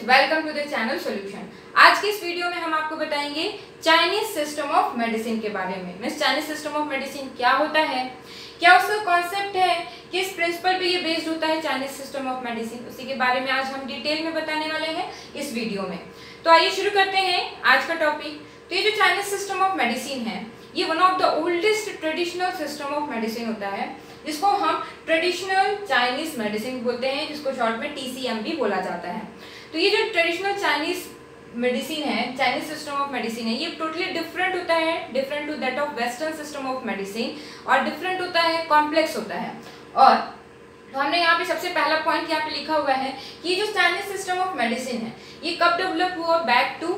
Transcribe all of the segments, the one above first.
Welcome to the channel solution. आज की इस वीडियो में हम आपको बताएंगे चाइनीज सिस्टम ऑफ मेडिसिन के बारे में। Means Chinese system of medicine क्या होता है, क्या उसका कॉन्सेप्ट है, किस प्रिंसिपल पे ये बेस्ड होता है चाइनीज सिस्टम ऑफ मेडिसिन, उसी के बारे में आज हम डिटेल में बताने वाले हैं इस वीडियो में। तो आइए शुरू करते हैं आज का टॉपिक। तो ये जो चाइनीज सिस्टम ऑफ मेडिसिन है, ये one of the oldest traditional system of medicine होता है, जिसको हम ट्रेडिशनल चाइनीज मेडिसिन बोलते हैं, जिसको शॉर्ट में TCM भी बोला जाता है। तो ये जो ट्रेडिशनल चाइनीज मेडिसिन है, चाइनीज सिस्टम ऑफ मेडिसिन है, ये टोटली डिफरेंट होता है, different to that of western system of medicine, और डिफरेंट होता है, कॉम्प्लेक्स होता है। और तो हमने यहाँ पे सबसे पहला पॉइंट यहाँ पे लिखा हुआ है कि ये जो चाइनीज सिस्टम ऑफ मेडिसिन है, ये कब डेवलप हुआ, back to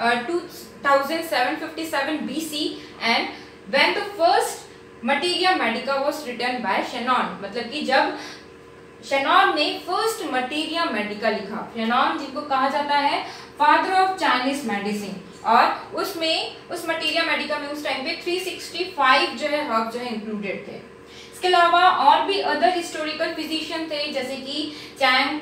2757 BC and when the first materia Medica was written by Shannon. मतलब कि जब शेनॉन ने फर्स्ट मटीरिया मेडिका लिखा, शेनॉन जिनको कहा जाता है फादर ऑफ चाइनीज मेडिसिन, और उसमें उस मटीरिया मेडिका में उस टाइम पे 365 जो है हर्ब जो है इंक्लूडेड थे। इसके अलावा और भी अदर हिस्टोरिकल फिजिशियन थे, जैसे कि Chang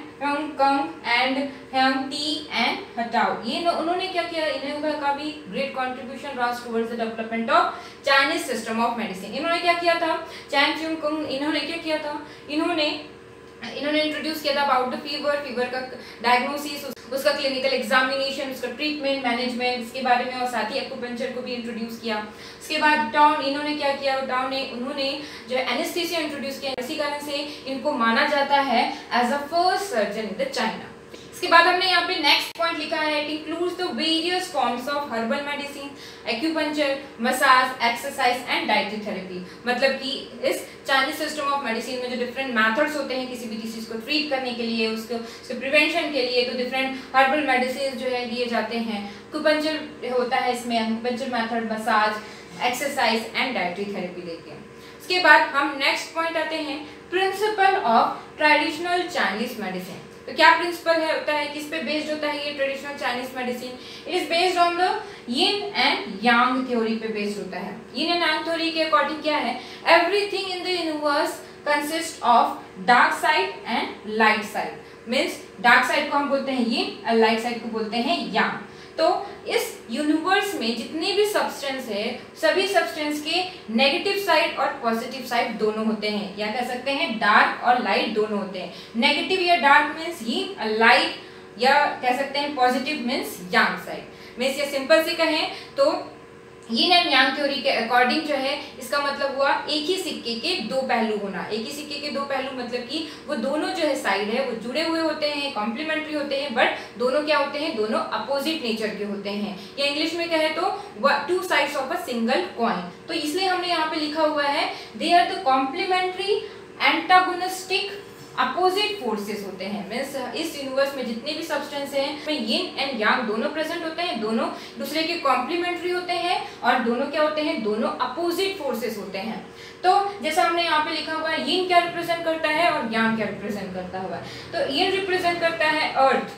Kang and Heng Ti and हटाओ। ये उन्होंने क्या किया, इन्होंने का भी ग्रेट कंट्रीब्यूशन रहा towards the development of Chinese system of medicine. इन्होंने क्या किया था, चैंग कंग, इन्होंने क्या किया था, इन्होंने इंट्रोड्यूस किया था अबाउट द फीवर का डायग्नोसिस, उसका क्लिनिकल एग्जामिनेशन, उसका ट्रीटमेंट मैनेजमेंट, इसके बारे में, और साथ ही एक्यूपंक्चर को भी इंट्रोड्यूस किया। उसके बाद टाउन, इन्होंने क्या किया, टाउन ने उन्होंने जो एनेस्थीसिया इंट्रोड्यूस किया। इसी कारण से इनको माना जाता है as a first surgeon in the China. इसके बाद हमने यहाँ पे नेक्स्ट पॉइंट लिखा है, it includes the various forms of herbal medicine, acupuncture, massage, exercise and dietary therapy. मतलब कि इस चाइनीज सिस्टम ऑफ मेडिसिन में जो डिफरेंट मेथड्स होते हैं किसी भी डिसीज को ट्रीट करने के लिए, उसके प्रिवेंशन के लिए, तो डिफरेंट हर्बल मेडिसिन जो है लिए जाते हैं। एक्यूपंक्चर होता है इसमें, acupuncture method, massage, exercise and dietary therapy देते हैं। उसके बाद हम नेक्स्ट पॉइंट आते हैं, principle of traditional Chinese medicine. तो क्या प्रिंसिपल है होता है, किस पे बेस्ड होता है ये traditional Chinese medicine? It is based on the yin and yang theory पे बेस्ड होता है। यिन एंड यांग थ्योरी के अकॉर्डिंग क्या है, everything in the universe consist of dark side and light side. Means dark side को हम बोलते हैं यिन और लाइट साइड को बोलते हैं यांग। तो इस यूनिवर्स में जितने भी सब्सटेंस है, सभी सब्सटेंस के नेगेटिव साइड और पॉजिटिव साइड दोनों होते हैं, या कह सकते हैं डार्क और लाइट दोनों होते हैं। नेगेटिव या डार्क मीन्स यिन, लाइट या कह सकते हैं positive means yang side. Means ये सिंपल से कहें तो यिन एंड यांग थ्योरी के अकॉर्डिंग जो है, इसका मतलब हुआ एक ही सिक्के के दो पहलू होना। एक ही सिक्के के दो पहलू मतलब कि वो दोनों जो है साइड है वो जुड़े हुए होते हैं, कॉम्प्लीमेंट्री होते हैं, बट दोनों क्या होते हैं, दोनों अपोजिट नेचर के होते हैं, या इंग्लिश में कहे तो two sides of a single coin. तो इसलिए हमने यहाँ पे लिखा हुआ है, they are the complementary antagonistic opposite forces होते हैं। मींस इस यूनिवर्स में जितने भी सब्सटेंस हैं उसमें यिन एंड यांग दोनों प्रेजेंट होते हैं, दोनों दूसरे के कॉम्प्लीमेंट्री होते हैं, और दोनों क्या होते हैं, दोनों अपोजिट फोर्सेस होते हैं। तो जैसा हमने यहाँ पे लिखा हुआ है, यिन क्या रिप्रेजेंट करता है और यांग क्या रिप्रेजेंट करता हुआ है। तो यिन रिप्रेजेंट करता है earth,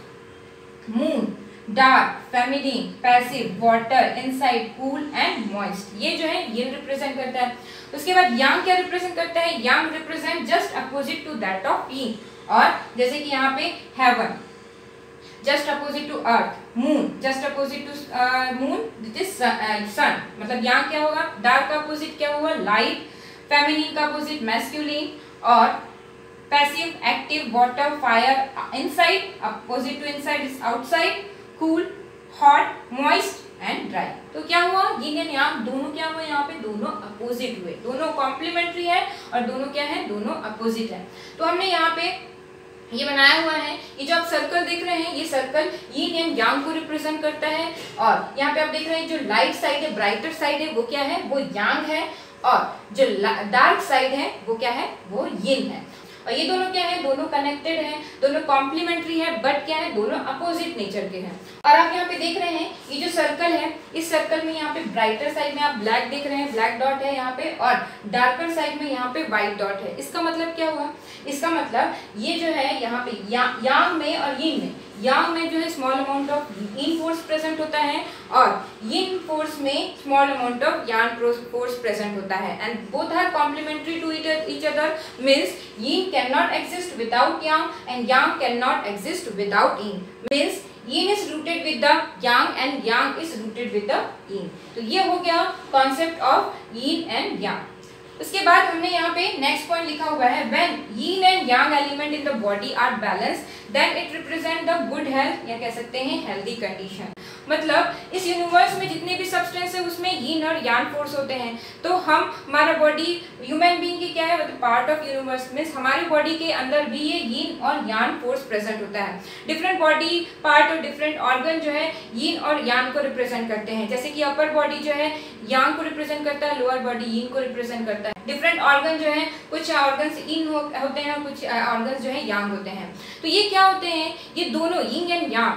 moon, dark, feminine, passive, water, inside, cool and moist. ये जो है यिन रिप्रेजेंट करता है। उसके बाद यांग क्या रिप्रेजेंट करता है, yang represent just opposite to that of yin. और जैसे कि यहाँ पे heaven just opposite to earth, moon just opposite to moon this is sun. मतलब यांग क्या होगा, डार्क का अपोजिट क्या हुआ, लाइट, फेमिनिन का अपोजिट मैस्कुलिन, और passive active water, fire, inside opposite to inside is outside, cool, hot, moist and dry. तो क्या हुआ, यिन एंड यांग दोनों क्या हुए, यहाँ पे दोनों अपोजिट हुए, दोनों कॉम्प्लीमेंट्री है और दोनों क्या है, दोनों अपोजिट है। तो हमने यहाँ पे ये बनाया हुआ है, ये जो आप सर्कल देख रहे हैं, ये सर्कल यिन एंड यांग को रिप्रेजेंट करता है। और यहाँ पे आप देख रहे हैं जो लाइट साइड है, ब्राइटर साइड है, वो क्या है, वो यांग है, और जो डार्क साइड है वो क्या है, वो यिन है। और ये दोनों क्या है, दोनों कनेक्टेड हैं, दोनों कॉम्प्लीमेंट्री है, बट क्या है, दोनों अपोजिट नेचर के हैं। और आप यहाँ पे देख रहे हैं ये जो सर्कल है, इस सर्कल में यहाँ पे ब्राइटर साइड में आप ब्लैक देख रहे हैं, ब्लैक डॉट है यहाँ पे, और डार्कर साइड में यहाँ पे व्हाइट डॉट है। इसका मतलब क्या हुआ, इसका मतलब ये जो है यहाँ पे यांग में और यिन में, यांग में जो है small amount of yin force present होता है, और यिन फोर्स में small amount of yang force present होता है, and both are complementary to each other. Means yin can not exist without yang and yang can not exist without yin. Means yin is rooted with the yang and yang is rooted with the yin. तो ये हो गया concept of yin and yang. उसके बाद हमने यहाँ पे next point लिखा हुआ है, when yin and yang element in the body are balance then it represent the good health, या कह सकते हैं हेल्दी कंडीशन। मतलब इस यूनिवर्स में जितने भी सब्सटेंस है उसमें यीन और यांग फोर्स होते हैं। तो हमारा बॉडी ह्यूमन बीइंग की क्या है, मतलब पार्ट ऑफ यूनिवर्स मींस हमारी बॉडी के अंदर भी ये यीन और यांग फोर्स प्रेजेंट होता है। डिफरेंट बॉडी पार्ट और डिफरेंट ऑर्गन जो है यीन और यांग को रिप्रेजेंट करते हैं। जैसे कि अपर बॉडी जो है यांग को रिप्रेजेंट करता है, लोअर बॉडी यीन को रिप्रेजेंट करता है। डिफरेंट ऑर्गन जो है, कुछ ऑर्गन्स यीन होते हैं, कुछ ऑर्गन्स जो है यांग होते हैं। तो ये क्या होते हैं, ये दोनों यीन एंड यांग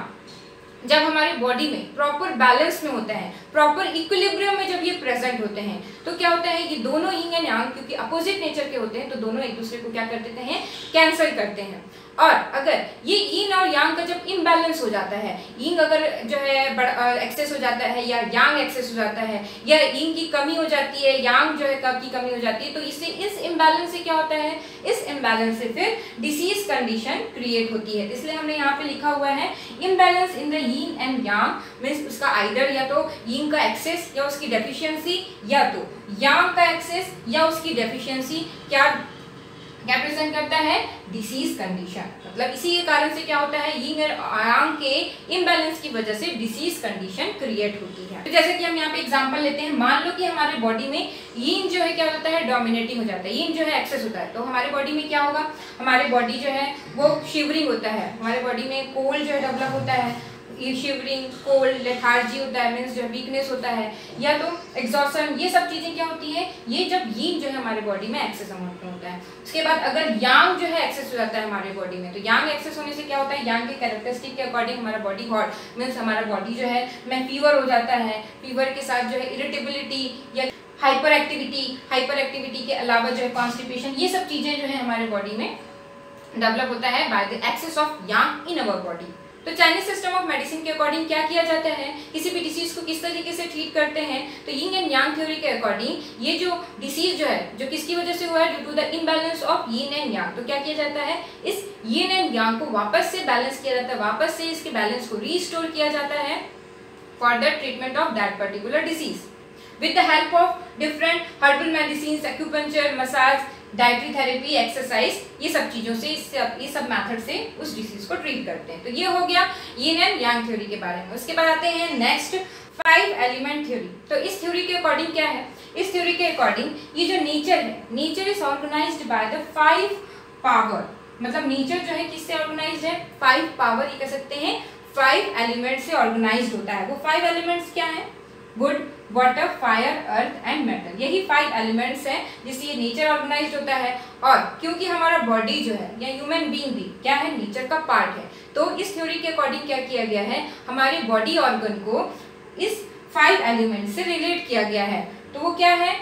जब हमारी बॉडी में प्रॉपर बैलेंस में होता है, प्रॉपर इक्विलिब्रियम में जब ये प्रेजेंट होते हैं, तो क्या होता है, ये दोनों यीन एंड यांग क्योंकि अपोजिट नेचर के होते हैं तो दोनों एक दूसरे को क्या कर देते हैं, कैंसिल करते हैं। और अगर ये यीन और यांग का जब इम्बैलेंस हो जाता है, यीन अगर जो है एक्सेस हो जाता है या यांग एक्सेस हो जाता है, या यीन की कमी हो जाती है, यांग जो है की कमी हो जाती है, तो इससे इस इम्बैलेंस से क्या होता है, इस इम्बैलेंस से फिर डिसीज कंडीशन क्रिएट होती है। इसलिए हमने यहाँ पे लिखा हुआ है imbalance in the yin and yang means उसका आइदर या तो यीन का एक्सेस या उसकी डेफिशिएंसी, या तो यांग का एक्सेस या उसकी डेफिशिएंसी क्या प्रेजेंट करता है, डिसीज कंडीशन। मतलब इसी के कारण से क्या होता है, यीन और यांग के इम्बैलेंस की वजह से डिसीज कंडीशन क्रिएट होती है। तो जैसे कि हम यहाँ पे एग्जांपल लेते हैं, मान लो कि हमारे बॉडी में यीन जो है क्या होता है, डोमिनेटिंग हो जाता है, यीन जो है एक्सेस होता है, तो हमारे बॉडी में क्या होगा, हमारे बॉडी जो है वो शिवरिंग होता है, हमारे बॉडी में कोल्ड जो है डेवलप होता है, ये शिवरिंग, कोल्ड, लेथार्जी होता है मीन्स जो वीकनेस होता है, या तो एग्जॉस्शन, ये सब चीजें क्या होती है, ये जब यीन जो है हमारे बॉडी में एक्सेस अमाउंट में होता है। उसके बाद अगर यांग जो है एक्सेस हो जाता है हमारे बॉडी में, तो यांग एक्सेस होने से क्या होता है, यांग के कैरेक्टरिस्टिक के अकॉर्डिंग हमारा बॉडी हॉट मीन्स हमारा बॉडी जो है में फीवर हो जाता है, फीवर के साथ जो है इरिटेबिलिटी या हाइपर एक्टिविटी के अलावा जो है कॉन्स्टिपेशन, ये सब चीजें जो है हमारे बॉडी में डेवलप होता है by the excess of yang in our body. तो चाइनीज सिस्टम ऑफ मेडिसिन के अकॉर्डिंग क्या किया जाता है, किसी भी डिसीज को किस तरीके से ट्रीट करते हैं, तो यीन एंड यांग थ्योरी के अकॉर्डिंग ये जो डिसीज जो है जो किसकी वजह से हुआ है, due to the imbalance of yin and yang, तो क्या किया जाता है, इस यीन एंड यांग को वापस से बैलेंस किया जाता है, वापस से इसके बैलेंस को रीस्टोर किया जाता है for the treatment of that particular disease with the help of different herbal medicine, acupuncture, massage, dietary therapy, exercise, ये सब चीजों से ये सब मेथड से उस डिसीज को ट्रीट करते हैं। तो ये हो गया यीन एंड यांग थ्योरी के बारे में। उसके बाद आते हैं नेक्स्ट 5 एलिमेंट थ्योरी। तो इस थ्योरी के अकॉर्डिंग क्या है, इस थ्योरी के अकॉर्डिंग ये जो नेचर है, nature is organised by the 5 power, मतलब नेचर जो है किससे ऑर्गेनाइज्ड है, 5 पावर, ये कह सकते हैं 5 एलिमेंट से ऑर्गेनाइज्ड होता है। वो 5 एलिमेंट्स क्या है, wood, water, fire, earth and metal, यही 5 एलिमेंट्स हैं जिससे ये नेचर ऑर्गेनाइज्ड होता है। और क्योंकि हमारा बॉडी जो है या ह्यूमन बीइंग भी क्या है, नेचर का पार्ट है, तो इस थ्योरी के अकॉर्डिंग क्या किया गया है, हमारे बॉडी ऑर्गन को इस 5 एलिमेंट से रिलेट किया गया है। तो वो क्या है,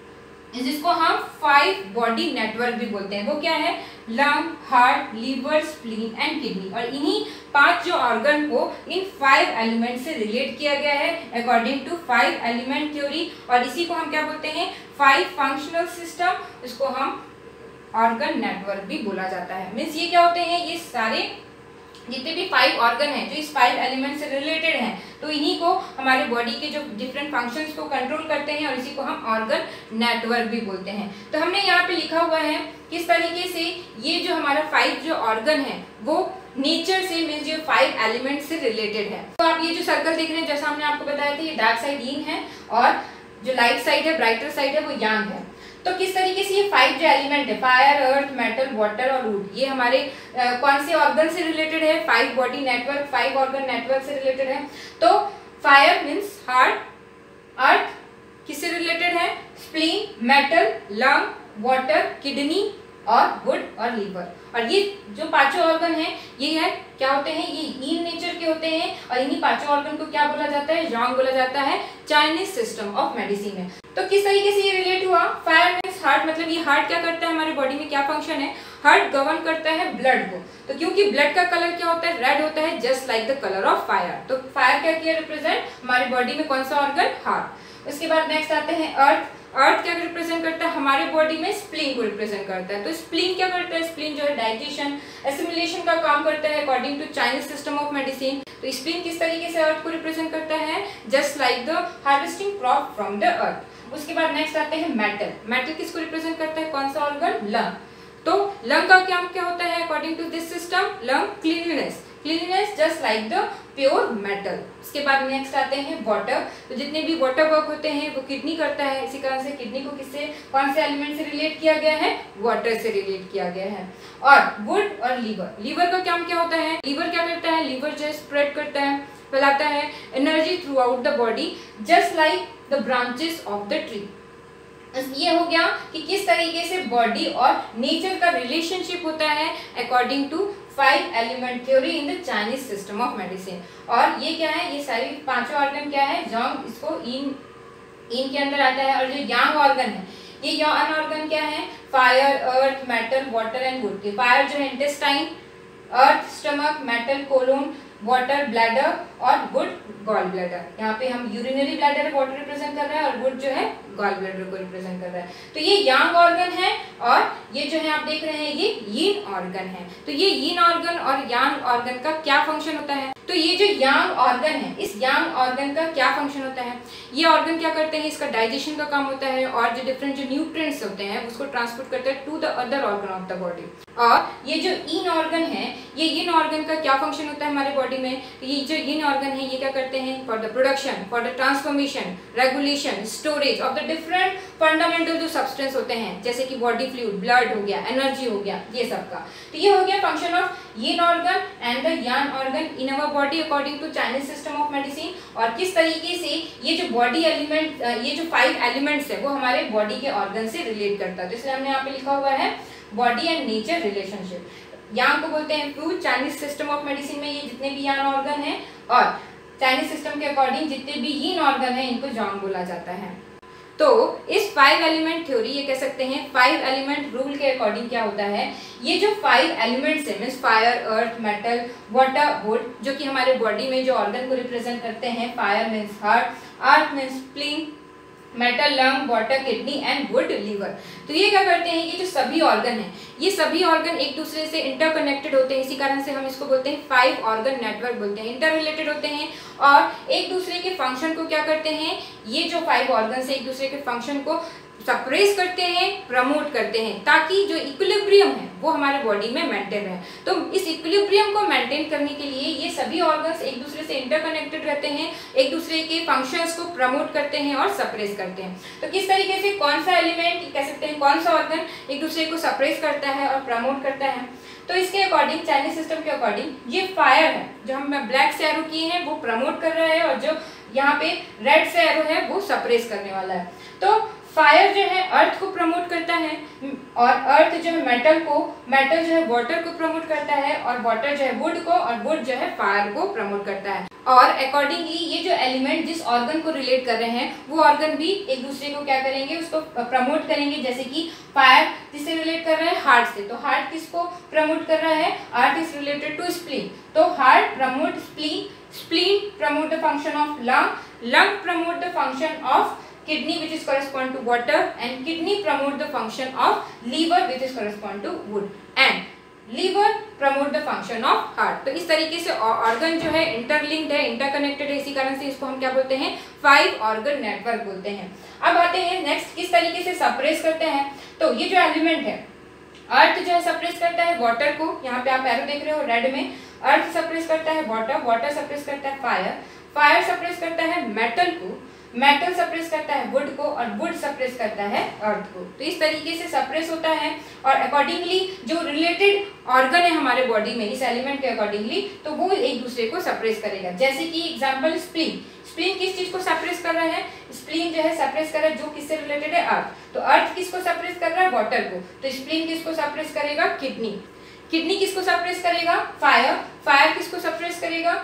जिसको हम 5 बॉडी नेटवर्क भी बोलते हैं। वो क्या है, lung, heart, liver, spleen and kidney, और इन्हीं 5 जो ऑर्गन को इन 5 एलिमेंट से रिलेट किया गया है अकॉर्डिंग टू 5 एलिमेंट थ्योरी। और इसी को हम क्या बोलते हैं, 5 फंक्शनल सिस्टम, इसको हम ऑर्गन नेटवर्क भी बोला जाता है। मीन्स ये क्या होते हैं, ये सारे जितने भी 5 ऑर्गन हैं जो इस 5 एलिमेंट से रिलेटेड हैं, तो इन्हीं को हमारे बॉडी के जो डिफरेंट फंक्शंस को कंट्रोल करते हैं, और इसी को हम ऑर्गन नेटवर्क भी बोलते हैं। तो हमने यहाँ पे लिखा हुआ है किस तरीके से ये जो हमारा 5 जो ऑर्गन है वो नेचर से मीन्स जो 5 एलिमेंट से रिलेटेड है। तो आप ये जो सर्कल देख रहे हैं, जैसा हमने आपको बताया था, ये डार्क साइड यीन है और जो लाइट साइड है, ब्राइटर साइड है, वो यांग है। तो किस तरीके से ये 5 जो एलिमेंट है, फायर, अर्थ, मेटल, वाटर और वुड, ये हमारे कौन से ऑर्गन से रिलेटेड है, 5 बॉडी नेटवर्क, 5 ऑर्गन नेटवर्क से रिलेटेड है। तो फायर मीन्स हार्ट, अर्थ किससे रिलेटेड है, spleen, metal, lung, water, kidney और वुड और लीवर। और ये जो 5 ऑर्गन हैं ये है क्या होते हैं, ये यीन नेचर के होते हैं, और इन्हीं 5 ऑर्गन को क्या बोला जाता है, यांग बोला जाता है चाइनीज सिस्टम ऑफ मेडिसिन में। तो किस तरीके से ये रिलेट हुआ, फायर मीन्स हार्ट, मतलब ये हार्ट क्या करता है, हमारे बॉडी में क्या फंक्शन है, हार्ट गवर्न करता है ब्लड को। तो क्योंकि ब्लड का कलर क्या होता है, रेड होता है, just like the colour of fire. तो फायर क्या किया रिप्रेजेंट, हमारी बॉडी में कौन सा ऑर्गन, हार्ट। उसके बाद नेक्स्ट आते हैं अर्थ। अर्थ क्या रिप्रेजेंट करता है हमारे बॉडी में, स्प्लीन को रिप्रेजेंट करता है। तो स्प्लीन क्या करता है, स्प्लीन जो है डाइजेशन एसिमिलेशन का काम करता है according to Chinese system of medicine. तो स्प्लीन किस तरीके से अर्थ को रिप्रेजेंट करता है, just like the harvesting crop from the earth. उसके बाद नेक्स्ट आते हैं मेटल। मेटल किसको रिप्रेजेंट करता है, कौन सा ऑर्गन, लंग। तो लंग का काम क्या होता है according to this system, lung cleanliness, cleanliness just like the pure metal. उसके बाद नेक्स्ट आते हैं वाटर। तो जितने भी वाटर वर्क होते हैं वो किडनी करता है, इसी कारण से किडनी को किससे, कौन से एलिमेंट से रिलेट किया गया है, वाटर से रिलेट किया गया है। और वुड और लीवर, लीवर का काम क्या होता है, लीवर क्या करता है, लीवर जो है स्प्रेड करता है, फैलाता है energy throughout the body just like the branches of the tree. ये हो गया कि किस तरीके से बॉडी और नेचर का रिलेशनशिप होता है according to 5 element theory in the Chinese system of medicine. और ये क्या है, ये सारी पांचों ऑर्गन क्या है, जोंग इसको इन के अंदर आता है। और जो यांग ऑर्गन है, ये यांग ऑर्गन क्या है, fire, earth, metal, water and wood. Fire जो है intestine, earth stomach, metal colon, water bladder और वुड गॉल ब्लैडर। यहाँ पे हम यूरिनरी ब्लैडर वाटर रिप्रेजेंट कर रहे हैं और वुड जो है गॉल ब्लैडर को रिप्रेजेंट कर रहा है। तो ये यांग ऑर्गन है और ये जो है आप देख रहे हैं ये यीन ऑर्गन है। तो ये यीन ऑर्गन और यांग ऑर्गन का क्या फंक्शन होता है, तो ये जो यांग ऑर्गन है, इस यांग ऑर्गन का क्या फंक्शन होता है, ये ऑर्गन क्या करते हैं, इसका डाइजेशन का काम होता है और जो डिफरेंट जो न्यूट्रिएंट्स होते हैं उसको ट्रांसपोर्ट करते हैं to the other organ of the body. और ये जो यीन ऑर्गन है, ये यीन ऑर्गन का क्या फंक्शन होता है हमारे बॉडी में, ये जो यीन ऑर्गन है ये क्या करते हैं, for the production, for the transformation, regulation, storage of the different fundamental जो सब्सटेंस होते हैं, जैसे कि बॉडी फ्लूइड, ब्लड हो गया, एनर्जी हो गया, ये सब का। तो ये हो गया function of yin organ and the yang organ in our body according to Chinese system of medicine. और किस तरीके से ये जो बॉडी एलिमेंट, ये जो 5 एलिमेंट्स है वो हमारे बॉडी के ऑर्गन से रिलेट करता है। तो इसलिए हमने यहाँ पे लिखा हुआ है body and nature relationship. Yang को बोलते हैं fluid, Chinese system of medicine में ये जितने भी यांग ऑर्गन है और चाइनीज सिस्टम के अकॉर्डिंग जितने भी यीन ऑर्गन है इनको जोंग बोला जाता है। तो इस 5 एलिमेंट थ्योरी, ये कह सकते हैं 5 एलिमेंट रूल के अकॉर्डिंग क्या होता है, ये जो 5 एलिमेंट्स है means fire, earth, metal, water, wood, जो कि हमारे बॉडी में जो ऑर्गन को रिप्रेजेंट करते हैं, fire means heart, earth means spleen, metal lung, water kidney and wood liver. तो ये क्या करते हैं कि जो सभी ऑर्गन हैं, ये सभी ऑर्गन एक दूसरे से इंटरकनेक्टेड होते हैं, इसी कारण से हम इसको बोलते हैं 5 ऑर्गन नेटवर्क बोलते हैं, इंटर रिलेटेड होते हैं और एक दूसरे के फंक्शन को क्या करते हैं, ये जो 5 ऑर्गन से एक दूसरे के फंक्शन को सप्रेस करते हैं, प्रमोट करते हैं, ताकि जो इक्विलिब्रियम है वो हमारे बॉडी में मेंटेन रहे। तो इस इक्विलिब्रियम को मेंटेन करने के लिए ये सभी ऑर्गन्स एक दूसरे से इंटरकनेक्टेड रहते हैं, एक दूसरे के फंक्शंस को प्रमोट करते हैं और सप्रेस करते हैं। तो किस तरीके से कौन सा एलिमेंट, कह सकते हैं कौन सा ऑर्गन एक दूसरे को सप्रेस करता है और प्रमोट करता है, तो इसके अकॉर्डिंग चाइनीज सिस्टम के अकॉर्डिंग ये फायर है, जो हम ब्लैक से एरो किए हैं वो प्रमोट कर रहा है और जो यहाँ पे रेड से एरो है वो सप्रेस करने वाला है। तो फायर जो है अर्थ को प्रमोट करता है और अर्थ जो है मेटल को, मेटल जो है वाटर को प्रमोट करता है और वाटर जो है वुड को और वुड जो है फायर को प्रमोट करता है। और अकॉर्डिंगली ये जो एलिमेंट जिस ऑर्गन को रिलेट कर रहे हैं वो ऑर्गन भी एक दूसरे को क्या करेंगे, उसको प्रमोट करेंगे। जैसे कि फायर जिससे रिलेट कर रहा है हार्ट से, तो हार्ट किसको प्रमोट कर रहा है, heart is related to spleen, तो heart promote spleen, spleen promote the function of lung, lung promote the function of kidney which is correspond to water and kidney promote the function of liver which is correspond to wood and liver promote the function of heart। तो इस तरीके से organ जो है interlinked है, interconnected है, इसी कारण से इसको हम क्या बोलते हैं 5 ऑर्गन नेटवर्क बोलते हैं। अब आते हैं नेक्स्ट किस तरीके से सप्रेस करते हैं। तो ये जो एलिमेंट है अर्थ जो है सप्रेस करता है वाटर को, यहाँ पे आप एरो देख रहे हो रेड में, अर्थ सप्रेस करता है वाटर, वाटर सप्रेस करता है फायर, फायर सप्रेस करता है मेटल को, मेटल सप्रेस करता है वुड को और वुड सप्रेस करता है अर्थ को। तो इस तरीके से सप्रेस होता है और अकॉर्डिंगली जो रिलेटेड ऑर्गन है हमारे बॉडी में इस एलिमेंट के अकॉर्डिंगली, तो वो एक दूसरे को सप्रेस करेगा। जैसे कि एग्जांपल स्प्लीन, स्प्लीन किस चीज को सप्रेस कर रहा है, स्प्लीन जो है सप्रेस कर रहा है जो किससे रिलेटेड है अर्थ, तो अर्थ किसको सप्रेस कर रहा है वाटर को, तो स्प्लीन किसको सप्रेस करेगा किडनी, किडनी किसको सप्रेस करेगा फायर, फायर किसको सप्रेस करेगा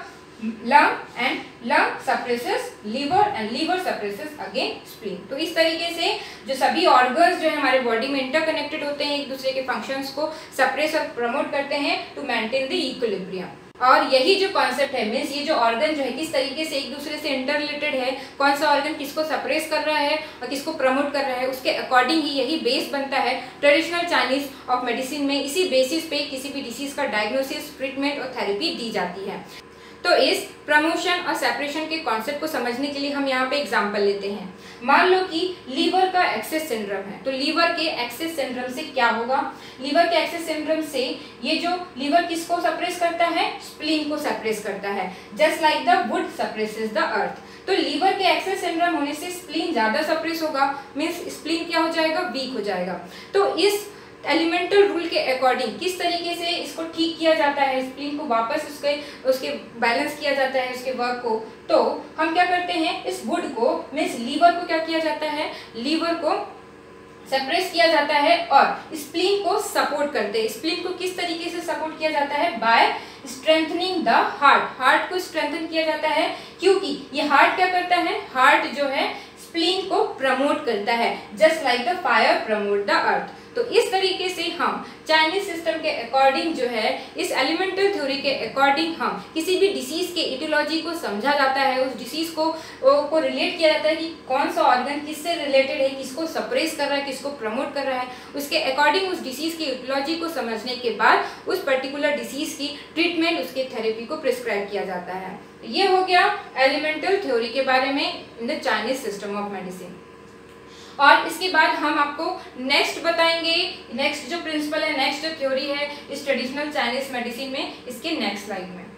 lung and lung suppresses liver and liver suppresses again spleen. तो इस तरीके से जो सभी ऑर्गन्स जो है हमारे बॉडी में इंटरकनेक्टेड होते हैं, एक दूसरे के फंक्शंस को सप्रेस और प्रमोट करते हैं टू मेंटेन द इक्विलिब्रियम। और यही जो कॉन्सेप्ट है, मीन्स ये जो ऑर्गन जो है किस तरीके से एक दूसरे से इंटर रिलेटेड है, कौन सा ऑर्गन किसको सप्रेस कर रहा है और किसको प्रमोट कर रहा है, उसके अकॉर्डिंग ही यही बेस बनता है ट्रेडिशनल चाइनीज ऑफ मेडिसिन में। इसी बेसिस पे किसी भी डिसीज का डायग्नोसिस, ट्रीटमेंट और थेरेपी दी जाती है। तो इस प्रमोशन और सेपरेशन के कॉन्सेप्ट को समझने के लिए हम यहाँ पे एग्जांपल लेते हैं। मान लो कि लीवर का एक्सेस सिंड्रोम है, तो लीवर के एक्सेस सिंड्रोम से क्या होगा? लीवर के एक्सेस सिंड्रोम से ये जो लीवर किसको सप्रेस करता है? स्प्लीन को सप्रेस करता है, just like the wood suppresses the earth. तो लीवर के एक्सेस सिंड्रोम होने से स्प्लीन ज्यादा सप्रेस होगा, मीन्स स्प्लीन क्या हो जाएगा? वीक हो जाएगा। तो इस एलिमेंटल रूल के अकॉर्डिंग किस तरीके से इसको ठीक किया जाता है, स्प्लीन को वापस उसके बैलेंस किया जाता है उसके वर्क को, तो हम क्या करते हैं, इस वुड को मीन्स लीवर को क्या किया जाता है? लीवर को सप्रेस किया जाता है और स्प्लीन को सपोर्ट करते हैं। स्प्लीन को किस तरीके से सपोर्ट किया जाता है? By strengthening the heart. Heart को स्ट्रेंथन किया जाता है, क्योंकि ये हार्ट क्या करता है? हार्ट जो है स्प्लीन को प्रमोट करता है, just like the fire promote the earth. तो इस तरीके से हम चाइनीज सिस्टम के अकॉर्डिंग जो है, इस एलिमेंटल थ्योरी के अकॉर्डिंग हम किसी भी डिसीज के इटियोलॉजी को समझा जाता है, उस डिसीज को रिलेट किया जाता है कि कौन सा ऑर्गन किससे रिलेटेड है, किसको सप्रेस कर रहा है, किसको प्रमोट कर रहा है। उसके अकॉर्डिंग उस डिसीज की इटियोलॉजी को समझने के बाद उस पर्टिकुलर डिसीज की ट्रीटमेंट, उसके थेरेपी को प्रिस्क्राइब किया जाता है। ये हो गया एलिमेंटल थ्योरी के बारे में in the Chinese system of medicine. और इसके बाद हम आपको नेक्स्ट बताएंगे, नेक्स्ट जो प्रिंसिपल है, नेक्स्ट जो थ्योरी है इस ट्रेडिशनल चाइनीज मेडिसिन में, इसके नेक्स्ट स्लाइड में।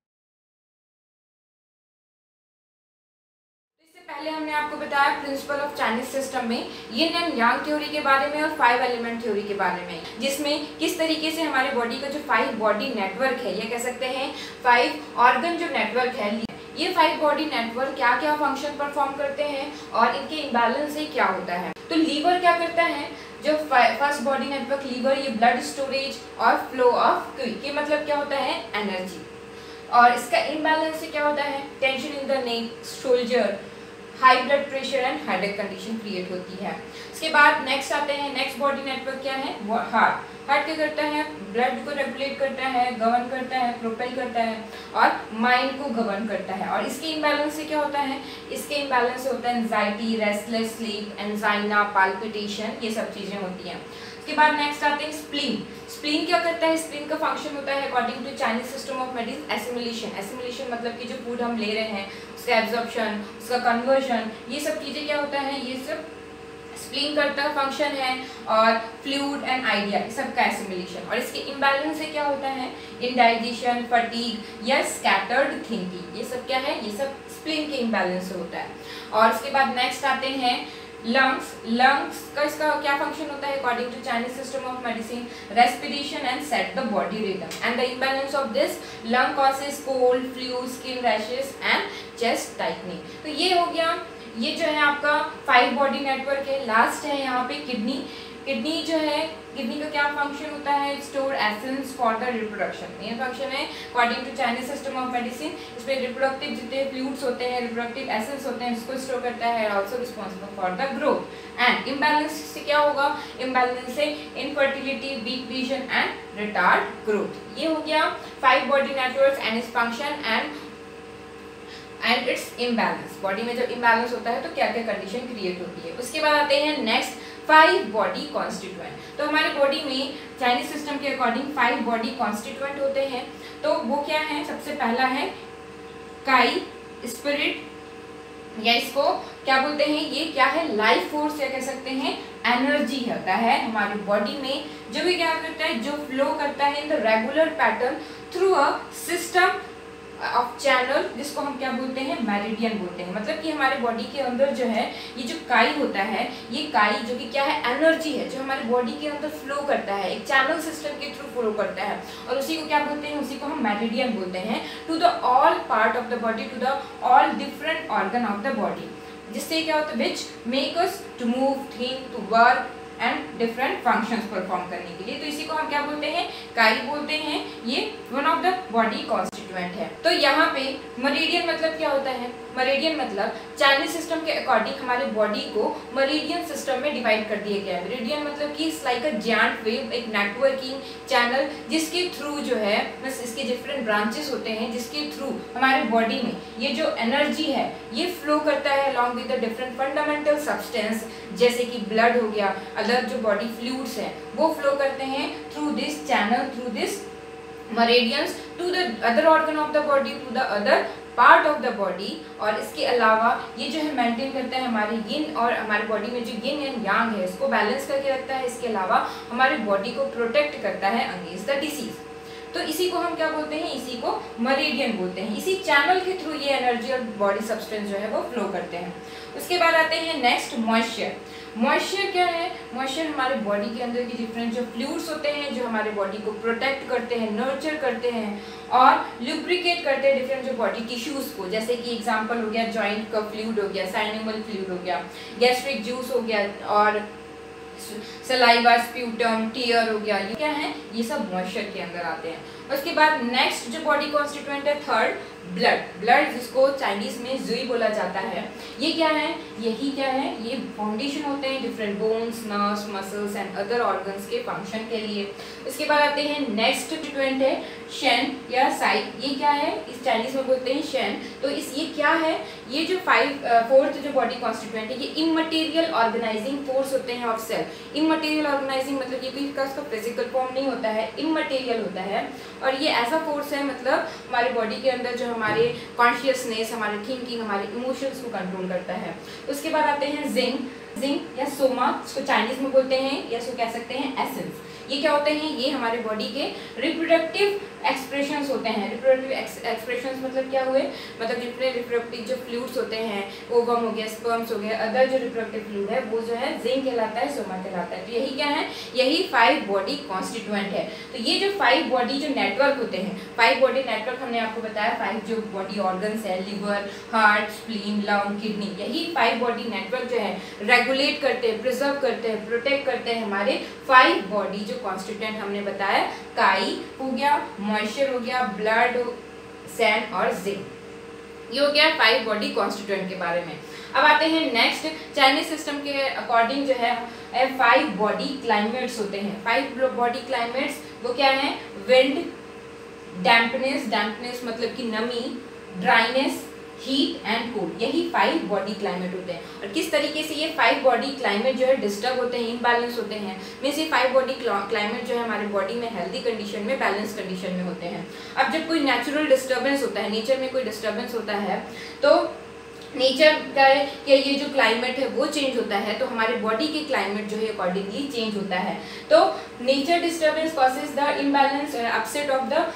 इससे पहले हमने आपको बताया प्रिंसिपल ऑफ चाइनीज सिस्टम में यिन एंड यांग थ्योरी के बारे में और 5 एलिमेंट थ्योरी के बारे में, जिसमें किस तरीके से हमारे बॉडी का जो 5 बॉडी नेटवर्क है, ये कह सकते हैं 5 ऑर्गन जो नेटवर्क है, ये 5 बॉडी नेटवर्क क्या क्या फंक्शन परफॉर्म करते हैं और इनके इम्बैलेंस से क्या होता है। तो लीवर क्या करता है? जो फर्स्ट बॉडी नेटवर्क लीवर, ये ब्लड स्टोरेज और फ्लो ऑफ क्यू, ये मतलब क्या होता है? एनर्जी। और इसका इम्बैलेंस से क्या होता है? Tension in the neck, shoulder, high blood pressure and headache condition create होती है। इसके बाद नेक्स्ट आते हैं, नेक्स्ट बॉडी नेटवर्क क्या है? हार्ट। हार्ट क्या करता है? ब्लड को रेगुलेट करता है, गवर्न करता है, प्रोपेल करता है और माइंड को गवर्न करता है। और इसके इम्बैलेंस से क्या होता है? इसके इम्बैलेंस से होता है anxiety, restless sleep, angina, palpitation, ये सब चीजें होती हैं। उसके बाद नेक्स्ट आते हैं स्प्लीन। स्प्लीन क्या करता है? स्प्लीन का फंक्शन होता है according to Chinese system of medicine assimilation. Assimilation मतलब कि जो फूड हम ले रहे हैं उसका एब्जॉर्प्शन, उसका कन्वर्जन, ये सब चीजें क्या होता है? ये सब स्प्लीन करता फंक्शन है। और फ्लूइड एंड आइडिया, सबका एसिमिलेशन। और इसके इम्बैलेंस से क्या होता है? इंडाइजेशन, फटीग या स्कैटर्ड थिंकिंग, ये सब क्या है? ये सब स्प्लीन के इम्बैलेंस से होता है। और इसके बाद नेक्स्ट आते हैं लंग्स। लंग्स का इसका क्या फंक्शन होता है according to Chinese system of medicine? Respiration and set the body rhythm and the imbalance of this lung causes cold, flu, skin rashes and chest tightening. तो ये हो गया, ये जो है आपका 5 बॉडी नेटवर्क है। लास्ट है यहाँ पे किडनी। किडनी जो है, किडनी का क्या फंक्शन होता है? Store essence for the reproduction. ये फंक्शन है according to Chinese system of medicine. इसमें रिप्रोडक्टिव जितने फ्लूइड्स होते हैं, रिप्रोडक्टिव एसेंस होते हैं, इसको स्टोर करता है, also responsible for the growth. And imbalance से क्या होगा? इम्बैलेंस से infertility, weak vision and retard growth. ये हो गया 5 body network and its function and its imbalance. Body में जब इम्बैलेंस होता है तो क्या क्या कंडीशन क्रिएट होती है। उसके बाद आते हैं नेक्स्ट 5 बॉडी कॉन्स्टिट्यूएंट। तो हमारे बॉडी में चाइनीज सिस्टम के अकॉर्डिंग 5 बॉडी कॉन्स्टिट्यूएंट होते हैं। तो वो क्या है? सबसे पहला है काई, स्पिरिट, या इसको क्या बोलते हैं? ये क्या है? लाइफ फोर्स, या कह सकते हैं एनर्जी होता है हमारी बॉडी में, जो भी क्या करता है? जो फ्लो करता है in the regular pattern through a system of channel, जिसको हम क्या बोलते हैं? मेरिडियन बोलते हैं। मतलब कि हमारे बॉडी के अंदर जो है ये जो काई होता है, ये काई जो कि क्या है? एनर्जी है, जो हमारे बॉडी के अंदर फ्लो करता है, एक चैनल सिस्टम के थ्रू फ्लो करता है। और उसी को क्या बोलते हैं? उसी को हम मेरिडियन बोलते हैं। To the all part of the body, to the all different organ of the body, जिससे क्या होता है? Which make us to move, think, to work, and different functions perform करने के लिए। तो इसी को हम क्या बोलते हैं, काई बोलते हैं। ये one of the body constituent है। तो यहाँ पे मेरिडियन मतलब क्या होता है, मेरिडियन मतलब चाइनीज सिस्टम के अकॉर्डिंग हमारे बॉडी को मेरिडियन सिस्टम में डिवाइड कर दिया गया है। मेरिडियन मतलब कि it's like a giant wave, एक नेटवर्किंग चैनल जिसके थ्रू जो है बस इसके डिफरेंट ब्रांचेस होते हैं, जिसके थ्रू हमारे बॉडी में ये जो एनर्जी है ये फ्लो करता है along with the different fundamental substance, जैसे कि ब्लड हो गया, अदर जो बॉडी फ्लूइड्स है वो फ्लो करते हैं through this channel, through this meridians to the other organ of the body, to the other part of the body। और इसके अलावा ये जो है मेंटेन करता है हमारी यिन और हमारे बॉडी में जो यिन एंड यांग है इसको बैलेंस करके रखता है। इसके अलावा हमारे बॉडी को प्रोटेक्ट करता है अगेंस्ट द डिसीज। तो इसी को हम क्या बोलते हैं, इसी को मेरिडियन बोलते हैं। इसी चैनल के थ्रू ये एनर्जी और बॉडी सब्सटेंस जो है वो फ्लो करते हैं। उसके बाद आते हैं नेक्स्ट मॉइस्चर। मॉइस्चर क्या है, मॉइस्चर हमारे बॉडी के अंदर की डिफरेंट जो फ्लूइड्स होते हैं जो हमारे बॉडी को प्रोटेक्ट करते हैं, नर्चर करते हैं और लुब्रिकेट करते हैं डिफरेंट जो बॉडी टिश्यूज को, जैसे कि एग्जांपल हो गया जॉइंट का फ्लूइड हो गया, साइनेमल फ्लूइड हो गया, गैस्ट्रिक जूस हो गया और सलाइवा, स्प्यूटम, टीयर हो गया। ये क्या है, ये सब मॉइस्चर के अंदर आते हैं। उसके बाद नेक्स्ट जो बॉडी कॉन्स्टिट्यूएंट है थर्ड, ब्लड। ब्लड जिसको चाइनीज में जुई बोला जाता है, ये क्या है, यही क्या है, ये फाउंडेशन होते हैं different bones, nerves, muscles and other organs के फंक्शन के लिए। इसके बाद आते हैं नेक्स्ट कॉन्स्टिट्यूएंट है शेन या साई। ये क्या है, इस चाइनीज में बोलते हैं शेन। तो इस ये क्या है, ये जो फोर्थ जो बॉडी कॉन्स्टिट्यूएंट है ये इमटेरियल ऑर्गेनाइजिंग फोर्स होते हैं ऑफ सेल। इमटेरियल ऑर्गेनाइजिंग मतलब ये कोई उसका फिजिकल फॉर्म नहीं होता है, इमटेरियल होता है और ये ऐसा फोर्स है मतलब हमारे बॉडी के अंदर जो हमारे कॉन्शियसनेस, हमारे थिंकिंग, हमारे इमोशंस को कंट्रोल करता है। उसके बाद आते हैं जिंक या सोमा, इसको चाइनीज में बोलते हैं या इसको कह सकते हैं एसेंस। ये क्या होते हैं, ये हमारे बॉडी के रिप्रोडक्टिव एक्सप्रेशंस होते हैं। रिप्रोडक्टिव एक्सप्रेशंस मतलब क्या हुए, मतलब जितने रिप्रोडक्टिव जो फ्लूइड्स होते हैं, ओवम हो गया, स्पर्म्स हो गया, अदर जो रिप्रोडक्टिव फ्लूइड है वो जो है जिंक कहलाता है, सोमा कहलाता है। तो यही क्या है, यही 5 बॉडी कॉन्स्टिट्यूएंट है। तो ये जो 5 बॉडी जो नेटवर्क होते हैं, 5 बॉडी नेटवर्क हमने आपको बताया 5 जो बॉडी ऑर्गन्स है, liver, heart, spleen, lung, kidney, यही 5 बॉडी नेटवर्क जो है रेगुलेट करते हैं, प्रिजर्व करते हैं, प्रोटेक्ट करते हैं हमारे 5 बॉडी जो कॉन्स्टिट्यूएंट हमने बताया, काई हो गया, मॉइस्चर हो गया, ब्लड, सैन और जिंक। ये हो गया 5 बॉडी कॉन्स्टिट्यूएंट के बारे में। अब आते हैं नेक्स्ट, चाइनीज सिस्टम के अकॉर्डिंग जो है 5 बॉडी क्लाइमेट्स होते हैं। 5 बॉडी क्लाइमेट्स वो क्या है, विंड, डैम्पनेस, डैम्पनेस मतलब कि नमी, ड्राइनेस, हीट एंड कोल्ड, यही 5 बॉडी क्लाइमेट होते हैं। और किस तरीके से ये 5 बॉडी क्लाइमेट जो है डिस्टर्ब होते हैं, इम्बैलेंस होते हैं, मीन्स ये 5 बॉडी क्लाइमेट जो है हमारे बॉडी में हेल्दी कंडीशन में, बैलेंस कंडीशन में होते हैं। अब जब कोई नेचुरल डिस्टर्बेंस होता है, नेचर में कोई डिस्टर्बेंस होता है, तो नेचर का है कि ये जो क्लाइमेट है वो चेंज होता है, तो हमारे बॉडी के क्लाइमेट जो है अकॉर्डिंगली चेंज होता है। तो nature disturbance causes the imbalance upset of the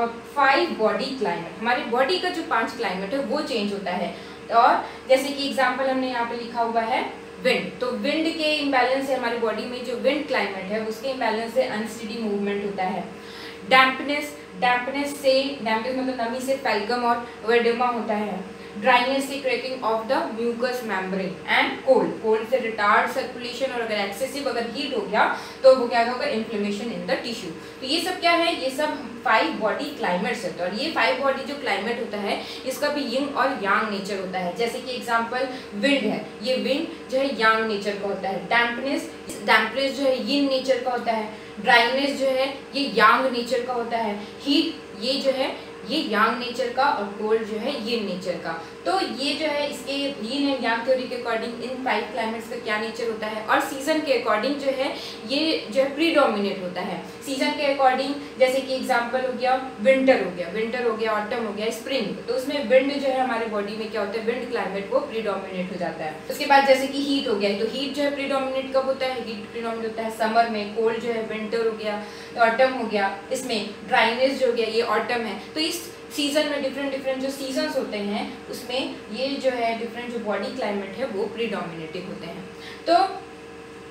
5 body climate. हमारी बॉडी का जो 5 क्लाइमेट है वो चेंज होता है। और जैसे कि एग्जांपल हमने यहाँ पे लिखा हुआ है विंड, तो विंड के इम्बैलेंस से हमारी बॉडी में जो विंड क्लाइमेट है उसके इम्बैलेंस से अनस्टेडी मूवमेंट होता है। डैम्पनेस, डैम्पनेस मतलब नमी से फैल्गम और वेडेमा होता है। ड्राइनेस से cracking of the mucous membrane and cold, cold से रिटार्ड सर्कुलेशन और अगर एक्सेसिव अगर हीट हो गया तो वो क्या होगा, इन्फ्लेमेशन इन द टिश्यू। तो ये सब क्या है, ये सब 5 बॉडी क्लाइमेट्स होते हैं। और ये 5 बॉडी जो क्लाइमेट होता है इसका भी यिंग और यांग नेचर होता है। जैसे कि एग्जांपल विंड है, ये विंड जो है यांग नेचर का होता है। डैम्पनेस, डैम्पनेस जो है यिंग नेचर का होता है। ड्राइनेस जो है ये यांग नेचर का होता है। हीट ये जो है ये यांग नेचर का और कोल्ड जो है यिन नेचर का। तो ये जो है इसके यिन एंड यांग थ्योरी के अकॉर्डिंग इन 5 क्लाइमेट्स का क्या नेचर होता है। और सीजन के अकॉर्डिंग जो है ये जो है प्रीडोमिनेट होता है। सीजन के अकॉर्डिंग जैसे कि एग्जांपल हो गया विंटर हो गया, विंटर हो गया, ऑटम हो गया, स्प्रिंग, तो उसमें विंड जो है हमारे बॉडी में क्या होता है, विंड क्लाइमेट वो प्रीडोमिनेट हो जाता है। उसके बाद जैसे कि हीट हो गया, तो हीट जो है प्रीडोमिनेट कब होता है, हीट प्रीडोमिनेट होता है समर में। कोल्ड जो है विंटर हो गया, तो ऑटम हो गया। इसमें ड्राइनेस जो हो गया ये ऑटम है। तो इस सीजन में डिफरेंट जो सीजन्स होते हैं उसमें ये जो है डिफरेंट जो बॉडी क्लाइमेट है वो प्रीडोमिनेटिंग होते हैं। तो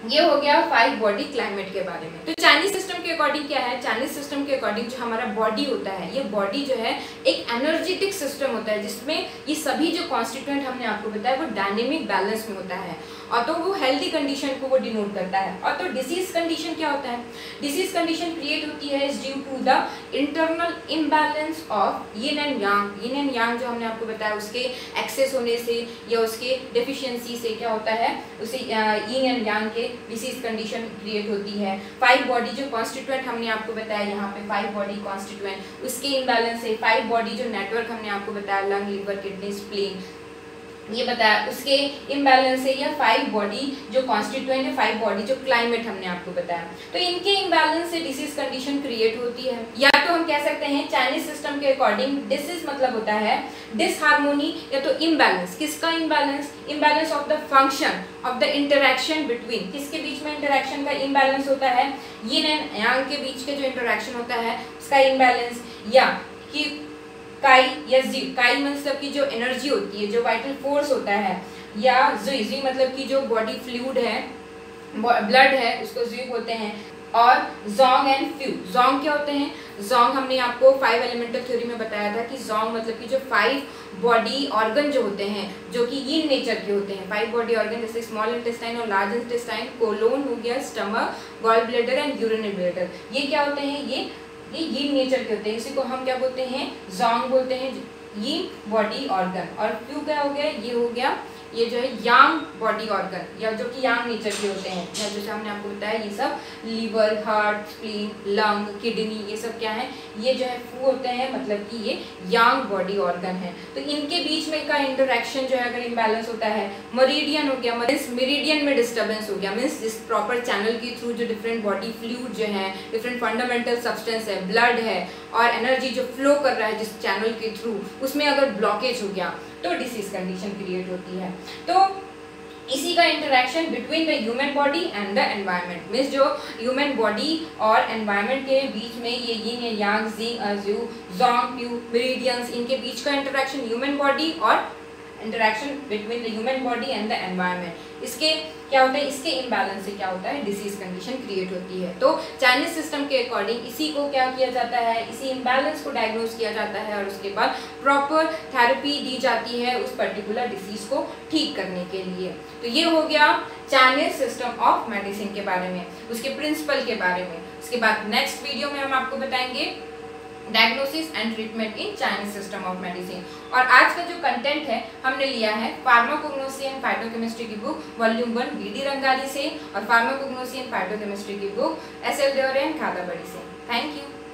ये हो गया 5 बॉडी क्लाइमेट के बारे में। तो चाइनीज सिस्टम के अकॉर्डिंग क्या है, चाइनीज सिस्टम के अकॉर्डिंग जो हमारा बॉडी होता है, ये बॉडी जो है एक एनर्जेटिक सिस्टम होता है जिसमें ये सभी जो कॉन्स्टिट्यूएंट हमने आपको बताया वो डायनेमिक बैलेंस में होता है, और तो वो हेल्दी कंडीशन को वो डिनोट करता है। और तो डिसीज कंडीशन क्या होता है, डिसीज कंडीशन क्रिएट होती है is due to the internal imbalance of yin and yang. Yin and yang जो हमने आपको बताया उसके एक्सेस होने से या उसके डेफिशिएंसी से क्या होता है, उसे यिन एंड यांग के डिसीज कंडीशन क्रिएट होती है। 5 बॉडी जो कॉन्स्टिट्यूएंट हमने आपको बताया यहाँ पे 5 बॉडी कॉन्स्टिट्यूएंट, उसके इम्बैलेंस से 5 बॉडी जो नेटवर्क हमने आपको बताया लंग, लिवर, किडनी, स्प्लीन, ये बताया उसके इम्बैलेंस है, या 5 बॉडी जो कॉन्स्टिट्यूएंट है, 5 बॉडी जो क्लाइमेट हमने आपको बताया, तो इनके इम्बैलेंस से डिसीज कंडीशन क्रिएट होती है। या तो हम कह सकते हैं चाइनीज सिस्टम के अकॉर्डिंग डिसीज मतलब होता है डिसहार्मोनी या तो इम्बैलेंस। किसका imbalance, imbalance of the function of the interaction between, किसके बीच में इंटरेक्शन का इम्बैलेंस होता है, यिन एंड यांग के बीच के जो इंटरेक्शन होता है उसका इम्बैलेंस, या कि काई या जी, काई मतलब की जो एनर्जी होती है, जो वाइटल फोर्स होता है, या जुई, जुई मतलब की जो बॉडी फ्लूइड है, ब्लड है, उसको जुई बोलते हैं। और जोंग एंड फ्यू, जोंग क्या होते हैं, जोंग हमने आपको 5 एलिमेंटल थ्योरी में बताया था कि जोंग मतलब कि जो 5 बॉडी ऑर्गन जो होते हैं जो कि यिन नेचर के होते हैं, 5 बॉडी ऑर्गन जैसे स्मॉल इंटेस्टाइन और लार्ज इंटेस्टाइन, कोलोन हो गया, stomach, gall bladder and urinary bladder, ये क्या होते हैं, ये यिन नेचर के होते हैं। इसी को हम क्या बोलते हैं, जोंग बोलते हैं, यिन बॉडी ऑर्गन। और फ्यू क्या हो गया, ये हो गया ये जो है यांग बॉडी ऑर्गन, या जो कि यांग नेचर के होते हैं, या जैसे हमने आपको बताया ये सब liver, heart, spleen, lung, kidney, ये सब क्या है, ये जो है फू होते हैं, मतलब कि ये यांग बॉडी ऑर्गन है। तो इनके बीच में का इंटरेक्शन जो है अगर इम्बैलेंस होता है, मेरिडियन हो गया, मेरिडियन में डिस्टर्बेंस हो गया, मीन्स जिस प्रॉपर चैनल के थ्रू जो डिफरेंट बॉडी फ्लूइड जो है, डिफरेंट फंडामेंटल सब्सटेंस है, ब्लड है और एनर्जी जो फ्लो कर रहा है जिस चैनल के थ्रू, उसमें अगर ब्लॉकेज हो गया तो डिसीज कंडीशन क्रिएट होती है। तो इसी का interaction between the human body and the environment, means जो ह्यूमन बॉडी और एनवायरनमेंट के बीच में ये यिन या यांग, जी, जोंग, फ्यू, मेरिडियंस, इनके बीच का इंटरेक्शन ह्यूमन बॉडी और interaction between the human body and the environment, इसके क्या होता है, इसके इम्बैलेंस से क्या होता है, डिसीज कंडीशन क्रिएट होती है। तो चाइनीज सिस्टम के अकॉर्डिंग इसी को क्या किया जाता है, इसी इम्बैलेंस को डायग्नोज किया जाता है और उसके बाद प्रॉपर थेरेपी दी जाती है उस पर्टिकुलर डिसीज को ठीक करने के लिए। तो ये हो गया चाइनीज सिस्टम ऑफ मेडिसिन के बारे में, उसके प्रिंसिपल के बारे में। उसके बाद नेक्स्ट वीडियो में हम आपको बताएंगे diagnosis and treatment in Chinese system of medicine. और आज का जो कंटेंट है हमने लिया है फार्माकोग्नोसी एंड फाइटोकेमिस्ट्री की बुक वॉल्यूम 1 बीडी रंगाली से, और फार्माकोग्नोसी एंड फाइटोकेमिस्ट्री की book SL Deore and Khadabadi से। Thank you.